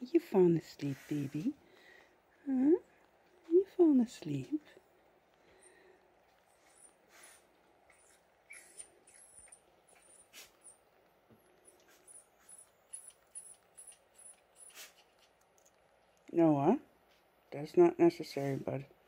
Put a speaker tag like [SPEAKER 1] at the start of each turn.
[SPEAKER 1] You fallen asleep, baby? Huh? You fallen asleep? Noah, that's not necessary, bud.